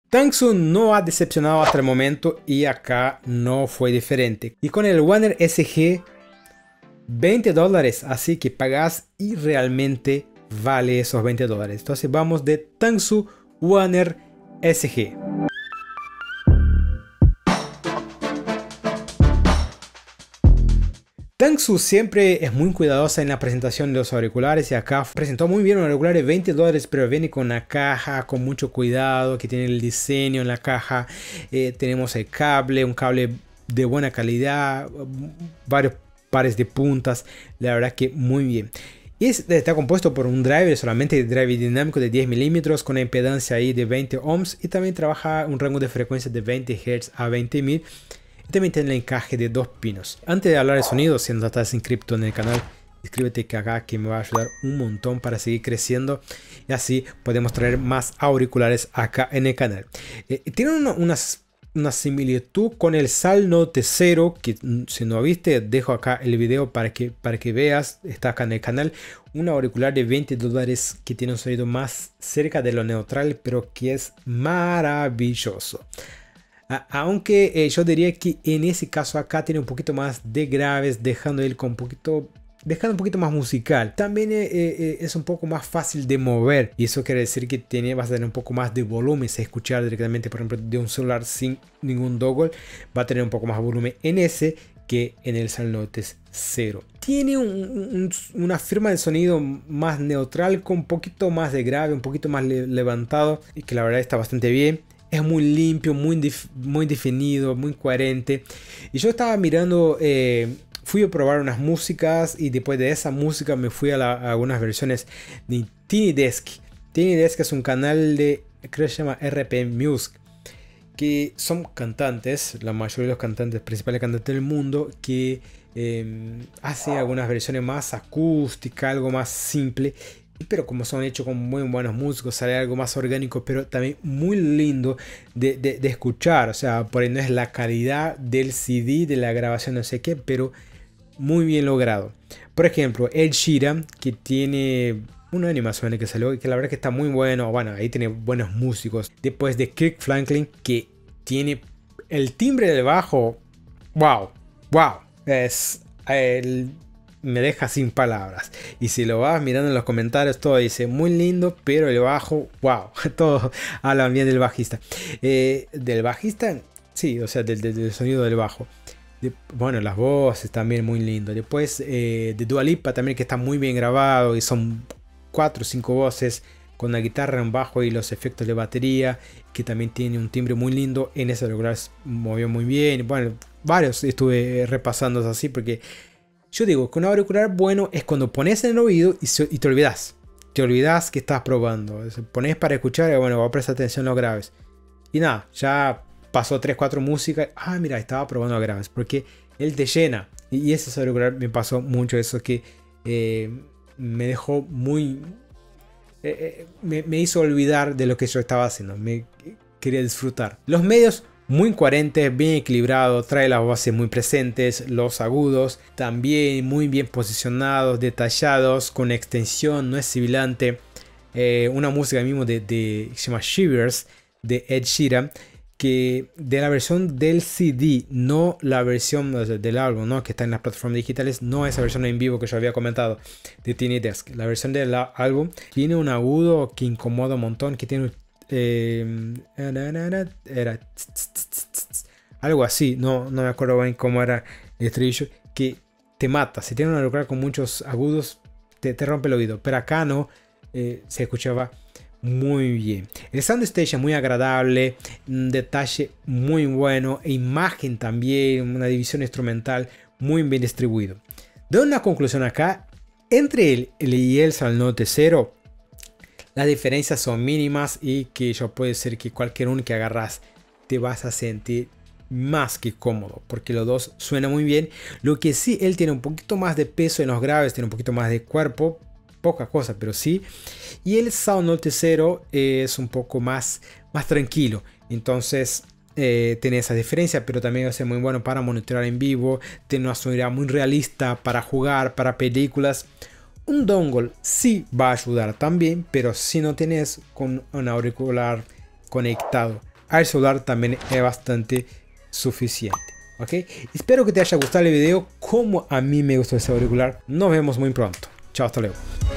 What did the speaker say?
Tangsu no ha decepcionado hasta el momento y acá no fue diferente. Y con el One SG, $20, así que pagas y realmente vale esos $20. Entonces vamos de Tangsu One SG. Tangsu siempre es muy cuidadosa en la presentación de los auriculares y acá presentó muy bien un auricular de $20, pero viene con una caja con mucho cuidado, que tiene el diseño en la caja. Tenemos el cable, un cable de buena calidad, varios pares de puntas, la verdad que muy bien. Y está compuesto por un driver, solamente driver dinámico de 10 milímetros con una impedancia ahí de 20 ohms y también trabaja un rango de frecuencia de 20 Hz a 20.000. Y también tiene el encaje de 2 pinos. Antes de hablar de sonido, si no estás inscrito en el canal, inscríbete acá que me va a ayudar un montón para seguir creciendo. Y así podemos traer más auriculares acá en el canal. Tiene una similitud con el Sal Note 0, que si no viste, dejo acá el video para que veas. Está acá en el canal. Un auricular de $20 que tiene un sonido más cerca de lo neutral, pero que es maravilloso. Aunque yo diría que en ese caso acá tiene un poquito más de graves, dejando un poquito más musical. También es un poco más fácil de mover y eso quiere decir que vas a tener un poco más de volumen. Si escuchar directamente, por ejemplo, de un celular sin ningún dongle, va a tener un poco más de volumen en ese que en el Sal Note 0. Tiene una firma de sonido más neutral, con un poquito más de grave, un poquito más levantado, y que la verdad está bastante bien. Es muy limpio, muy definido, muy coherente. Y yo estaba mirando, fui a probar unas músicas y después de esa música me fui a algunas versiones de Tiny Desk. Tiny Desk es un canal de, creo que se llama RPM Music, que son cantantes, la mayoría de los cantantes, principales cantantes del mundo, que hacen algunas versiones más acústicas, algo más simple. Pero como son hechos con muy buenos músicos, sale algo más orgánico, pero también muy lindo de escuchar. O sea, por ahí no es la calidad del CD, de la grabación, no sé qué, pero muy bien logrado. Por ejemplo, Ed Sheeran, que tiene una animación que salió y que la verdad que está muy bueno. Bueno, ahí tiene buenos músicos. Después de Kirk Franklin, que tiene el timbre del bajo. ¡Wow! ¡Wow! Es me deja sin palabras. Y si lo vas mirando en los comentarios, todo dice muy lindo, pero el bajo, wow, todo hablan bien del bajista. Del bajista, sí, o sea, del sonido del bajo. Bueno, las voces también muy lindo. Después de Dua Lipa también, que está muy bien grabado y son 4 o 5 voces con la guitarra en bajo y los efectos de batería, que también tiene un timbre muy lindo. En ese lugar movió muy bien. Bueno, varios estuve repasando así porque yo digo que un auricular bueno es cuando pones en el oído y te olvidas. Te olvidas que estás probando. Pones para escuchar y bueno, va a prestar atención a los graves. Y nada, ya pasó 3-4 músicas. Ah, mira, estaba probando los graves. Porque él te llena. Y ese auricular me pasó mucho eso, que me dejó muy... me hizo olvidar de lo que yo estaba haciendo. Me quería disfrutar. Los medios, muy coherentes, bien equilibrado, trae las voces muy presentes, los agudos también muy bien posicionados, detallados, con extensión, no es sibilante. Una música mismo se llama Shivers de Ed Sheeran, que de la versión del CD, no la versión del álbum, ¿no? Que está en las plataformas digitales, no esa versión en vivo que yo había comentado de Tiny Desk. La versión del álbum tiene un agudo que incomoda un montón, que tiene era algo así, no me acuerdo bien cómo era el estribillo, que te mata. Si tiene una auricular con muchos agudos, te rompe el oído, pero acá no, se escuchaba muy bien. El soundstage es muy agradable, un detalle muy bueno, imagen también, una división instrumental muy bien distribuido. De una conclusión acá, entre él y el Sal Note 0, las diferencias son mínimas y que yo puede ser que cualquier uno que agarras te vas a sentir más que cómodo, porque los dos suenan muy bien. Lo que sí, él tiene un poquito más de peso en los graves, tiene un poquito más de cuerpo, poca cosa, pero sí. Y el Sound Note 0 es un poco más tranquilo, entonces tiene esa diferencia, pero también va a ser muy bueno para monitorear en vivo, tiene una sonoridad muy realista para jugar, para películas. Un dongle sí va a ayudar también, pero si no tenés con un auricular conectado al celular también es bastante suficiente. ¿Ok? Espero que te haya gustado el video como a mí me gustó este auricular. Nos vemos muy pronto. Chao, hasta luego.